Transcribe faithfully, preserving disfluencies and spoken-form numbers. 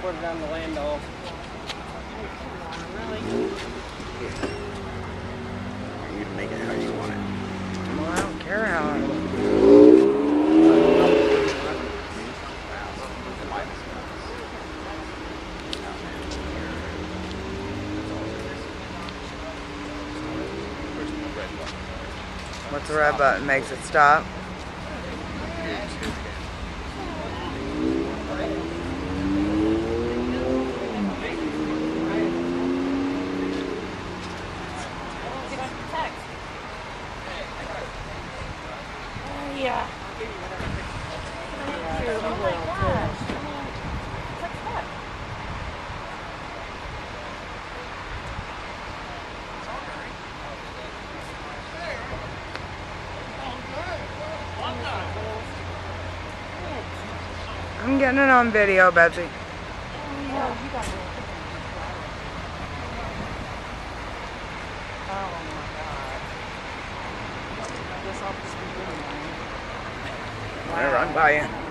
put it on the land though. Really? You can make it how you want it. Well, I don't care how I What's the red button? Makes it stop? Yeah. Oh my gosh. I mean, it's like what? I'm getting it on video, Betsy. Oh, yeah, you got it. Oh my god. I guess I'll just be doing that. I run by you.